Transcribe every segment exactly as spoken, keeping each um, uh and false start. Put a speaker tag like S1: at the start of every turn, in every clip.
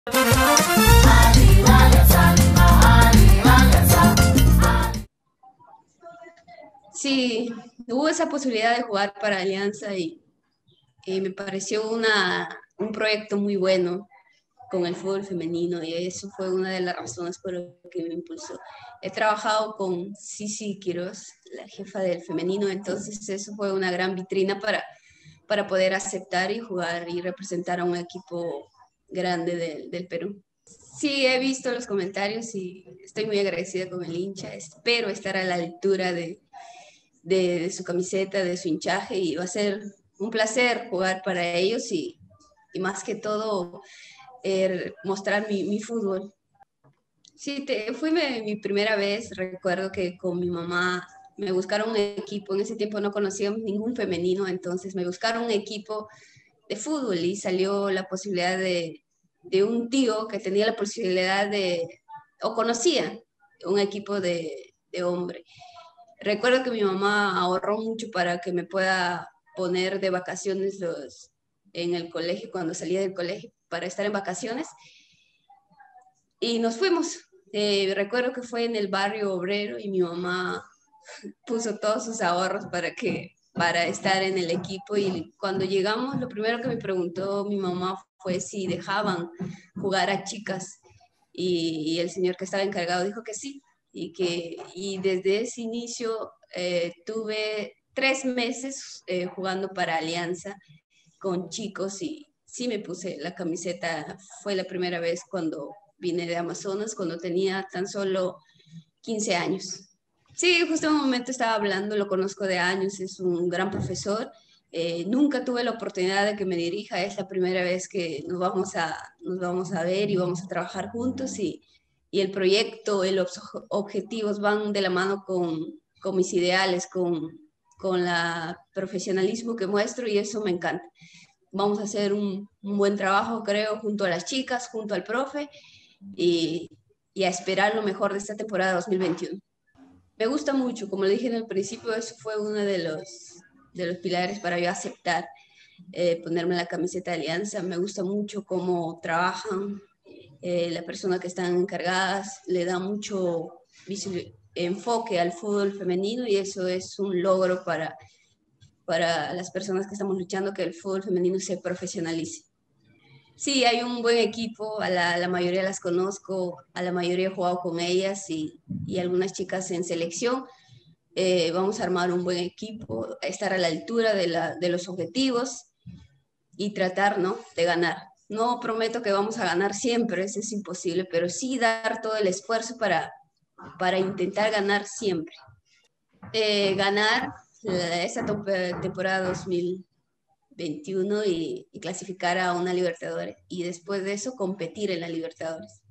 S1: Sí, hubo esa posibilidad de jugar para Alianza y, y me pareció una, un proyecto muy bueno con el fútbol femenino y eso fue una de las razones por las que me impulsó. He trabajado con Cici Quiroz, la jefa del femenino, entonces eso fue una gran vitrina para, para poder aceptar y jugar y representar a un equipo grande de, del Perú. Sí, he visto los comentarios y estoy muy agradecida con el hincha. Espero estar a la altura de, de, de su camiseta, de su hinchaje y va a ser un placer jugar para ellos y, y más que todo eh, mostrar mi, mi fútbol. Sí, te, fue mi, mi primera vez, recuerdo que con mi mamá me buscaron un equipo, en ese tiempo no conocíamos ningún femenino, entonces me buscaron un equipo de fútbol y salió la posibilidad de, de un tío que tenía la posibilidad de, o conocía un equipo de, de hombre. Recuerdo que mi mamá ahorró mucho para que me pueda poner de vacaciones los, en el colegio, cuando salía del colegio, para estar en vacaciones. Y nos fuimos. Eh, recuerdo que fue en el barrio obrero y mi mamá puso todos sus ahorros para que para estar en el equipo y cuando llegamos lo primero que me preguntó mi mamá fue si dejaban jugar a chicas y, y el señor que estaba encargado dijo que sí y que y desde ese inicio eh, tuve tres meses eh, jugando para Alianza con chicos y sí me puse la camiseta. Fue la primera vez cuando vine de Amazonas, cuando tenía tan solo quince años. Sí, justo en un momento estaba hablando, lo conozco de años, es un gran profesor. Eh, nunca tuve la oportunidad de que me dirija, es la primera vez que nos vamos a, nos vamos a ver y vamos a trabajar juntos y, y el proyecto, y los objetivos van de la mano con, con mis ideales, con, con el profesionalismo que muestro y eso me encanta. Vamos a hacer un, un buen trabajo, creo, junto a las chicas, junto al profe y, y a esperar lo mejor de esta temporada dos mil veintiuno. Me gusta mucho, como le dije en el principio, eso fue uno de los, de los pilares para yo aceptar eh, ponerme la camiseta de Alianza. Me gusta mucho cómo trabajan, eh, la persona que están encargadas le da mucho enfoque al fútbol femenino y eso es un logro para, para las personas que estamos luchando que el fútbol femenino se profesionalice. Sí, hay un buen equipo, a la, a la mayoría las conozco, a la mayoría he jugado con ellas y, y algunas chicas en selección. Eh, vamos a armar un buen equipo, estar a la altura de, la, de los objetivos y tratar, ¿no?, de ganar. No prometo que vamos a ganar siempre, eso es imposible, pero sí dar todo el esfuerzo para, para intentar ganar siempre. Eh, ganar la, esta temporada dos mil veintiuno y, y clasificar a una Libertadores y después de eso competir en la Libertadores.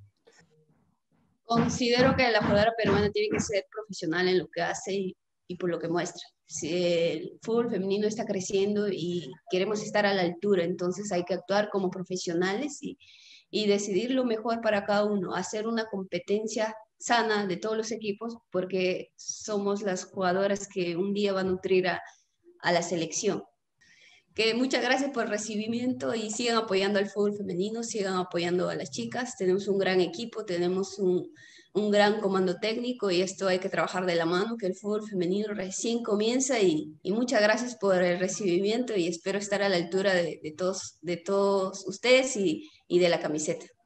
S1: Considero que la jugadora peruana tiene que ser profesional en lo que hace y, y por lo que muestra. Si el fútbol femenino está creciendo y queremos estar a la altura, entonces hay que actuar como profesionales y, y decidir lo mejor para cada uno, hacer una competencia sana de todos los equipos, porque somos las jugadoras que un día van a nutrir a, a la selección. Que muchas gracias por el recibimiento y sigan apoyando al fútbol femenino, sigan apoyando a las chicas. Tenemos un gran equipo, tenemos un, un gran comando técnico y esto hay que trabajar de la mano, que el fútbol femenino recién comienza y, y muchas gracias por el recibimiento y espero estar a la altura de, de, todos, de todos ustedes y, y de la camiseta.